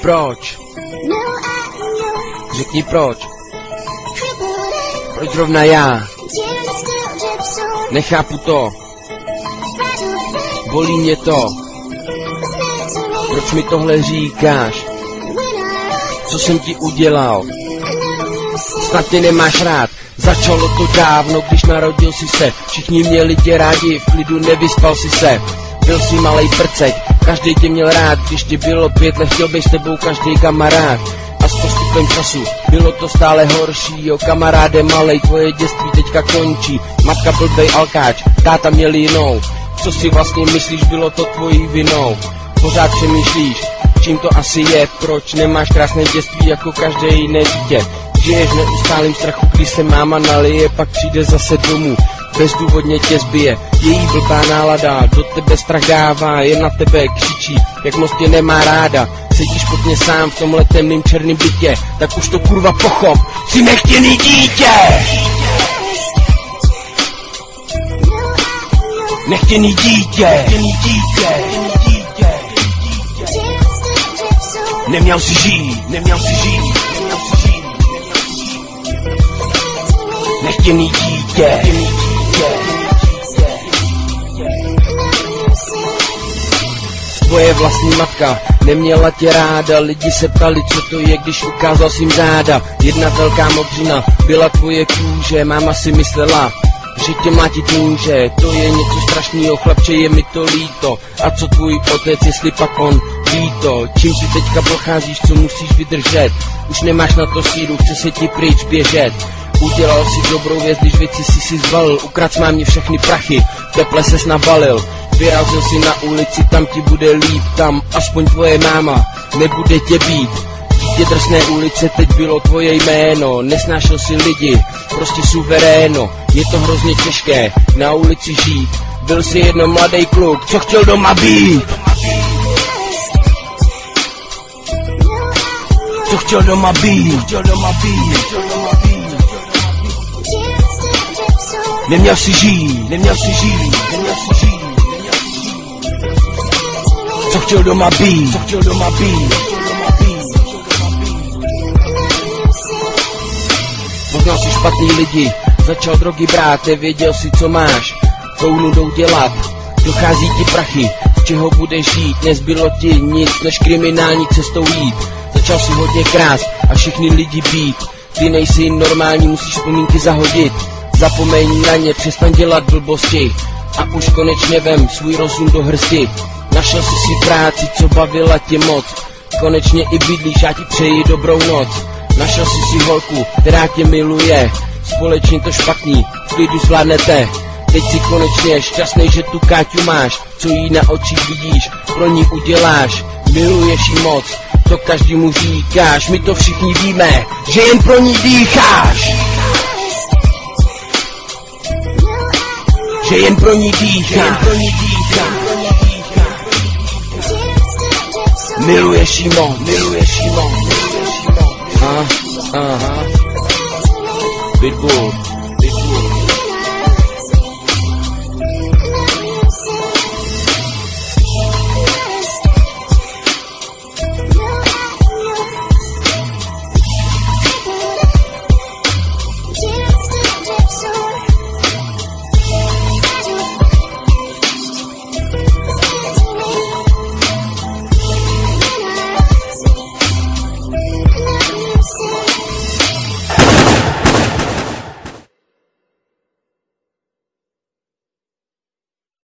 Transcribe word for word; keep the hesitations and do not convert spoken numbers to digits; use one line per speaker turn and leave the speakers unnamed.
proč? Řekni proč? Proč zrovna já? Nechápu to. Bolí mě to. Proč mi tohle říkáš? Co jsem ti udělal? Snad tě nemáš rád. Začalo to dávno, když narodil si se. Všichni měli tě rádi, v klidu nevyspal si se. Byl jsi malej prcek, každý tě měl rád. Když ti bylo pět let, chtěl bych s tebou každý kamarád. A s postupem času bylo to stále horší. Jo kamaráde malej, tvoje dětství teďka končí. Matka blbej alkáč, táta měl jinou. Co si vlastně myslíš, bylo to tvojí vinou? Pořád přemýšlíš, čím to asi je. Proč nemáš krásné dětství jako každé jiné dítě? Žiješ v neustálým strachu, když se máma nalije, pak přijde zase domů, bezdůvodně tě zbije. Její blbá nálada do tebe strach dává, jen na tebe křičí, jak moc tě nemá ráda. Sedíš pod mě sám v tomhle temným černým bytě, tak už to kurva pochop, jsi nechtěný dítě! Nechtěný dítě! Nechtěný dítě! Neměl si žít, neměl si žít, neměl si žít. Nechtěný dítě. Tvoje vlastní matka neměla tě ráda, lidi se ptali, co to je, když ukázal jsi jim záda. Jedna velká modřina byla tvoje kůže, máma si myslela, že tě mlátit může. To je něco strašného, chlapče, je mi to líto. A co tvůj otec, jestli pak on ví to? Čím si teďka procházíš, co musíš vydržet? Už nemáš na to sílu, chce se ti pryč běžet. Udělal si dobrou věc, když věci si si zvalil. Ukradl jsi mámě všechny prachy, teple ses nabalil. Vyrazil si na ulici, tam ti bude líp. Tam aspoň tvoje máma nebude tě být. Dítě drsné ulice, teď bylo tvoje jméno. Nesnášel si lidi, prostě suveréno. Je to hrozně těžké na ulici žít. Byl jsi jedno mladý kluk, co chtěl doma být. Co chtěl doma být. Chtěl doma být. Neměl si žít, neměl si žít, neměl si žít. Co chtěl doma být, co chtěl doma být. Poznal si špatný lidi, začal drogy brát, nevěděl si, co máš, tou nudou dělat. Dochází ti prachy, z čeho budeš žít, nezbylo ti nic, než kriminální cestou jít. Začal si hodně krást a všichni lidi být. Ty nejsi normální, musíš vzpomínky zahodit. Zapomeň na ně, přestaň dělat blbosti a už konečně vem svůj rozum do hrsti. Našel jsi si práci, co bavila tě moc, konečně i bydlíš, já ti přeji dobrou noc. Našel jsi si holku, která tě miluje, společně to špatný, v klidu zvládnete. Teď si konečně šťastnej, že tu Káťu máš, co jí na očích vidíš, pro ní uděláš. Miluješ jí moc, to každému říkáš, my to všichni víme, že jen pro ní dýcháš. Že jen pro ní dýcháš. Miluješ jí moc, miluješ jí moc. Aha, aha. Pitbull.